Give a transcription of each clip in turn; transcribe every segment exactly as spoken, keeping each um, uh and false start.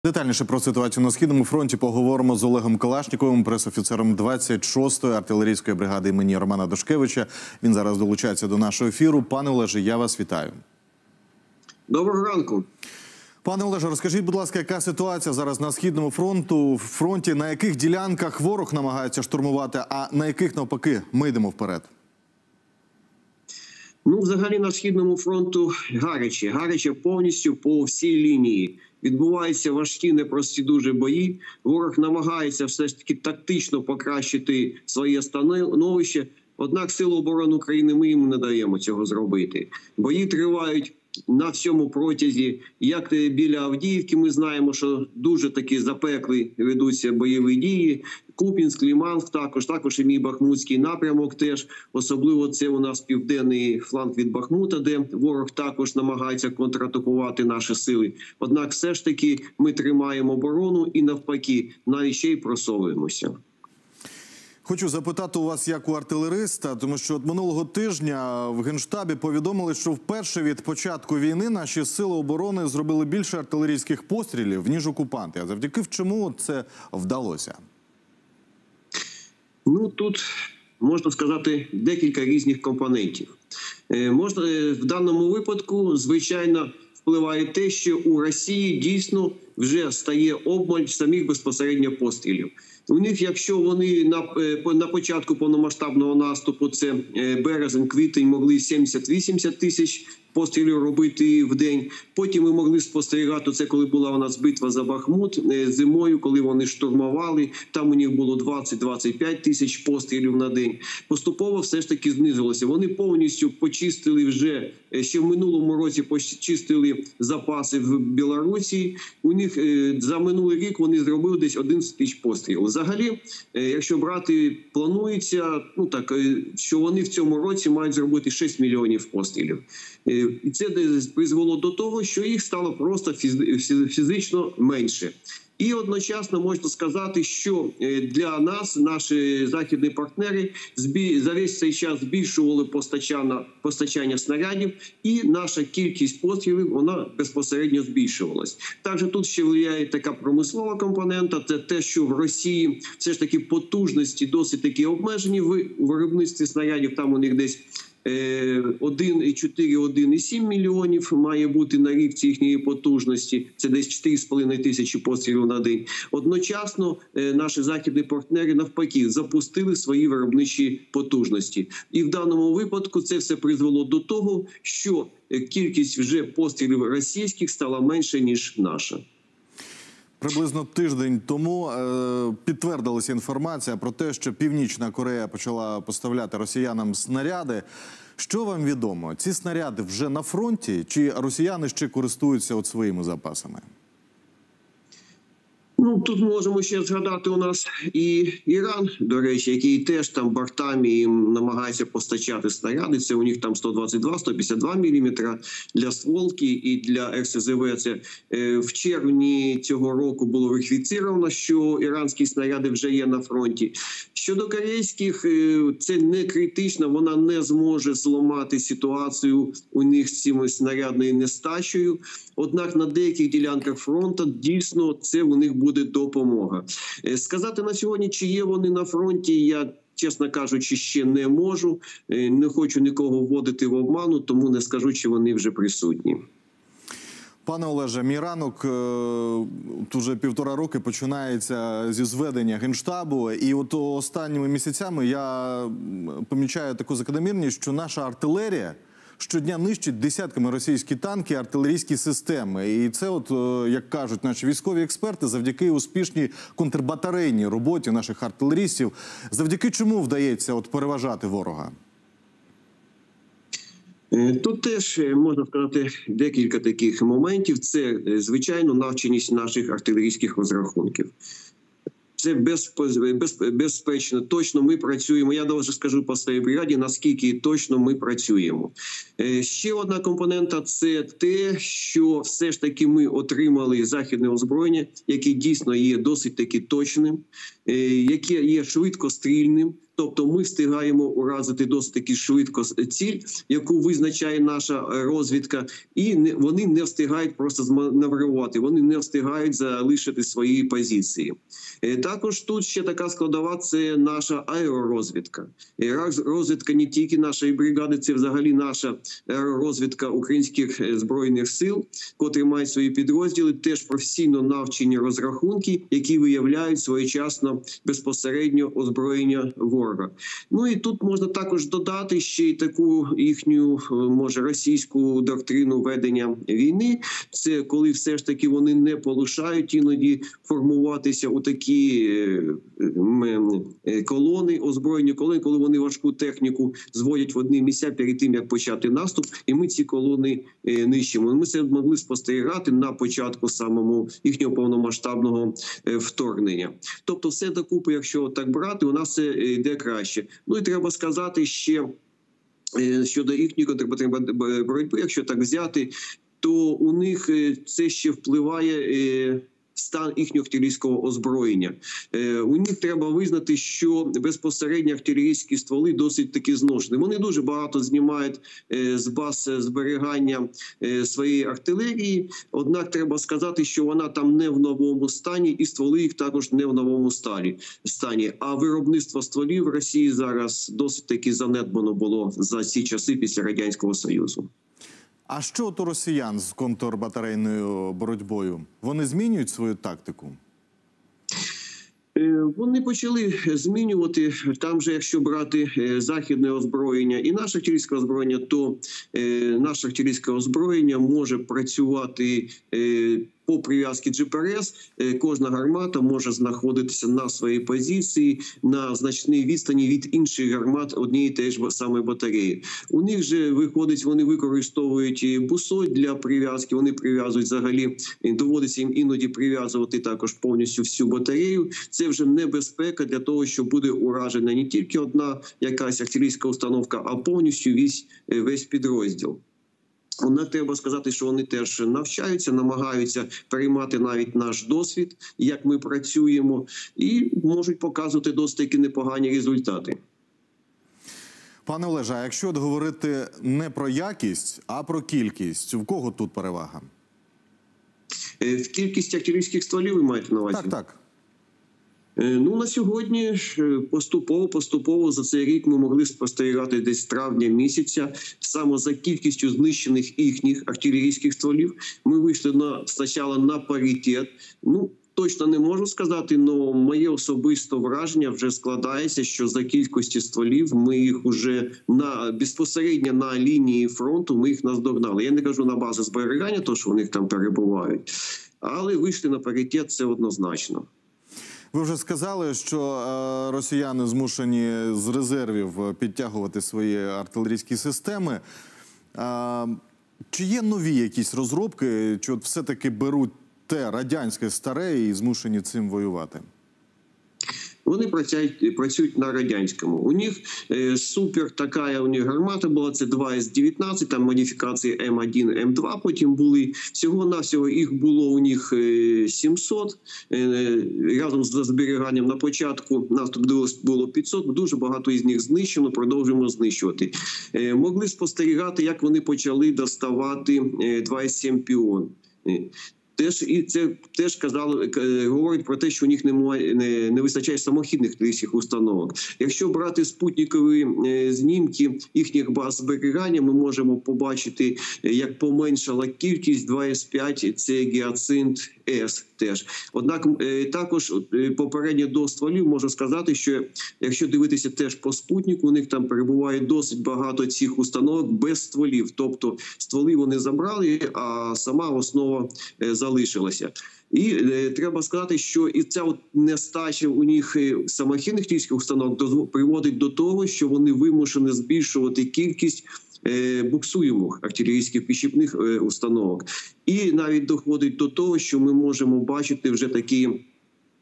Детальніше про ситуацію на Східному фронті поговоримо з Олегом Калашніковим, пресофіцером двадцять шостої артилерійської бригади імені Романа Дашкевича. Він зараз долучається до нашого ефіру. Пане Олеже, я вас вітаю. Доброго ранку. Пане Олеже, розкажіть, будь ласка, яка ситуація зараз на Східному фронту, фронті, на яких ділянках ворог намагається штурмувати, а на яких, навпаки, ми йдемо вперед? Ну, взагалі, на Східному фронту гаряче. Гаряче повністю по всій лінії. Відбуваються важкі, непрості дуже бої. Ворог намагається все ж таки тактично покращити своє становище. Однак Сили оборони України ми їм не даємо цього зробити. Бої тривають на всьому протязі. Як біля Авдіївки ми знаємо, що дуже такі запеклі ведуться бойові дії. Куп'янськ, Лиманськ також, також і мій Бахмутський напрямок теж. Особливо це у нас південний фланг від Бахмута, де ворог також намагається контратакувати наші сили. Однак все ж таки ми тримаємо оборону і навпаки, навіть ще й просовуємося. Хочу запитати у вас як у артилериста, тому що от минулого тижня в Генштабі повідомили, що вперше від початку війни наші сили оборони зробили більше артилерійських пострілів, ніж окупанти. А завдяки чому це вдалося? Ну, тут можна сказати декілька різних компонентів. Е, можна, в даному випадку, звичайно, впливає те, що у Росії дійсно вже стає обмаль самих безпосередньо пострілів. У них, якщо вони на, на початку повномасштабного наступу, це березень, квітень, могли сімдесят-вісімдесят тисяч пострілів робити в день. Потім ми могли спостерігати, це коли була у нас битва за Бахмут зимою, коли вони штурмували, там у них було двадцять-двадцять п'ять тисяч пострілів на день. Поступово все ж таки знизилося. Вони повністю почистили вже, ще в минулому році почистили запаси в Білорусі. У них за минулий рік вони зробили десь одинадцять тисяч пострілів. Взагалі, якщо брати, планується, ну так, що вони в цьому році мають зробити шість мільйонів пострілів. І це призвело до того, що їх стало просто фізично менше. І одночасно можна сказати, що для нас, наші західні партнери, за весь цей час збільшували постачання, постачання снарядів, і наша кількість пострілів, вона безпосередньо збільшувалась. Також тут ще впливає така промислова компонента, це те, що в Росії все ж таки потужності досить такі обмежені в виробництві снарядів, там у них десь один і чотири - один і сім мільйонів має бути на рік ці їхньої потужності. Це десь чотири з половиною тисячі пострілів на день. Одночасно наші західні партнери навпаки запустили свої виробничі потужності. І в даному випадку це все призвело до того, що кількість вже пострілів російських стала менше, ніж наша. Приблизно тиждень тому е, підтвердилася інформація про те, що Північна Корея почала поставляти росіянам снаряди. Що вам відомо? Ці снаряди вже на фронті, чи росіяни ще користуються от своїми запасами? Ну, тут можемо ще згадати у нас і Іран, до речі, який теж там бортами їм намагається постачати снаряди. Це у них там сто двадцять два - сто п'ятдесят два міліметри для стволки і для ер ес зет ве. Це е, в червні цього року було верифіцировано, що іранські снаряди вже є на фронті. Щодо корейських, е, це не критично, вона не зможе зламати ситуацію у них з цими снарядною нестачею. Однак на деяких ділянках фронту дійсно це у них буде допомога. Сказати на сьогодні, чи є вони на фронті, я, чесно кажучи, ще не можу. Не хочу нікого вводити в обману, тому не скажу, чи вони вже присутні. Пане Олеже, мій ранок вже півтора роки починається зі зведення Генштабу. І от останніми місяцями я помічаю таку закономірність, що наша артилерія щодня нищить десятками російські танки, артилерійські системи. І це, от, як кажуть наші військові експерти, завдяки успішній контрбатарейній роботі наших артилерістів. Завдяки чому вдається от переважати ворога? Тут теж можна сказати декілька таких моментів. Це, звичайно, навченість наших артилерійських розрахунків. Це безпечно, точно ми працюємо. Я навіть скажу по своїй бригаді, наскільки точно ми працюємо. Ще одна компонента – це те, що все ж таки ми отримали західне озброєння, яке дійсно є досить таки точним, яке є швидкострільним. Тобто ми встигаємо уразити досить таки швидко ціль, яку визначає наша розвідка, і не, вони не встигають просто зманеврувати, вони не встигають залишити свої позиції. Також тут ще така складова – це наша аеророзвідка. Розвідка не тільки нашої бригади, це взагалі наша аеророзвідка українських збройних сил, котрі мають свої підрозділи, теж професійно навчені розрахунки, які виявляють своєчасно безпосередньо озброєння ворога. Ну і тут можна також додати ще й таку їхню, може, російську доктрину ведення війни. Це коли все ж таки вони не полишають іноді формуватися у такі колони, озброєні колони, коли вони важку техніку зводять в одні місця перед тим, як почати наступ, і ми ці колони нищимо. Ми це могли спостерігати на початку самому їхнього повномасштабного вторгнення. Тобто все докупи, якщо так брати, у нас це йде краще. Ну і треба сказати ще щодо їхньої контрбатарейної боротьби, якщо так взяти, то у них це ще впливає стан їхнього артилерійського озброєння. У них треба визнати, що безпосередньо артилерійські стволи досить таки зношені. Вони дуже багато знімають з баз зберігання своєї артилерії, однак треба сказати, що вона там не в новому стані, і стволи їх також не в новому стані. А виробництво стволів в Росії зараз досить таки занедбано було за ці часи після Радянського Союзу. А що от у росіян з контрбатарейною боротьбою? Вони змінюють свою тактику? Вони почали змінювати. Там же, якщо брати західне озброєння і наше артилерійське озброєння, то наше артилерійське озброєння може працювати по прив'язці джі пі ар ес. Кожна гармата може знаходитися на своїй позиції на значній відстані від інших гармат однієї теж самої батареї. У них же виходить, вони використовують бусоль для прив'язки, вони прив'язують взагалі, доводиться їм іноді прив'язувати також повністю всю батарею. Це вже небезпека для того, що буде уражена не тільки одна якась артилерійська установка, а повністю весь, весь підрозділ. Однак треба сказати, що вони теж навчаються, намагаються переймати навіть наш досвід, як ми працюємо, і можуть показувати досить таки непогані результати. Пане Олеже, а якщо говорити не про якість, а про кількість, в кого тут перевага? В кількість артилерійських стволів ви маєте на увазі? Так, так. Ну, на сьогодні поступово-поступово за цей рік ми могли спостерігати десь з травня місяця. Саме за кількістю знищених їхніх артилерійських стволів ми вийшли на, спочатку на паритет. Ну, точно не можу сказати, але моє особисте враження вже складається, що за кількістю стволів ми їх вже на, безпосередньо на лінії фронту ми їх наздогнали. Я не кажу на базі зберігання, то що у них там перебувають, але вийшли на паритет, це однозначно. Ви вже сказали, що е, росіяни змушені з резервів підтягувати свої артилерійські системи. Е, чи є нові якісь розробки, чи от все-таки беруть те радянське старе і змушені цим воювати? Вони працюють, працюють на радянському. У них е, супер така у них гармата була, це два ес дев'ятнадцять, там модифікації ем один, ем два потім були. Всього-навсього їх було у них е, сімсот. Е, разом з зберіганням на початку наступ було п'ятсот, дуже багато із них знищено, продовжуємо знищувати. Е, могли спостерігати, як вони почали доставати е, два ес сім Піон. Е, Теж і це теж казали, говорить про те, що у них немає, не, не вистачає самохідних артилерійських установок. Якщо брати спутникові е, знімки їхніх баз зберігання, ми можемо побачити, як поменшала кількість два ес п'ять, це Гіацинт С теж. Однак е, також е, попередньо до стволів можу сказати, що якщо дивитися теж по спутнику, у них там перебуває досить багато цих установок без стволів. Тобто стволи вони забрали, а сама основа е, залишилася. І е, треба сказати, що і ця от нестача у них самохідних артилерійських установок приводить до того, що вони вимушені збільшувати кількість е, буксуємих артилерійських підшипних е, установок. І навіть доходить до того, що ми можемо бачити вже такі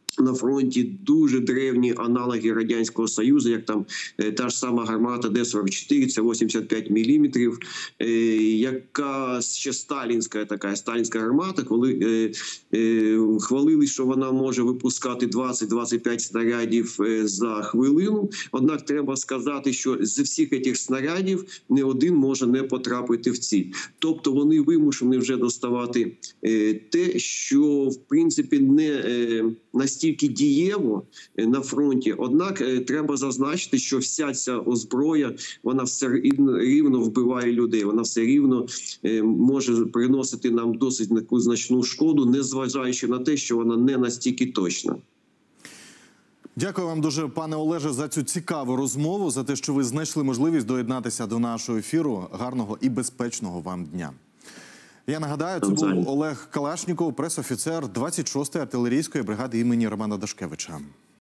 на фронті дуже древні аналоги Радянського Союзу, як там е, та ж сама гармата Д сорок чотири, це вісімдесят п'ять міліметрів, е, яка ще сталінська така сталінська гармата, коли е, е, хвалили, що вона може випускати двадцять - двадцять п'ять снарядів е, за хвилину. Однак треба сказати, що з всіх цих снарядів не один може не потрапити в ціль. Тобто вони вимушені вже доставати е, те, що в принципі не е, настільки тільки дієво на фронті. Однак треба зазначити, що вся ця озброя, вона все рівно вбиває людей, вона все рівно може приносити нам досить таку значну шкоду, незважаючи на те, що вона не настільки точна. Дякую вам дуже, пане Олеже, за цю цікаву розмову, за те, що ви знайшли можливість доєднатися до нашого ефіру. Гарного і безпечного вам дня. Я нагадаю, це був Олег Калашніков, пресофіцер двадцять шостої артилерійської бригади імені Романа Дашкевича.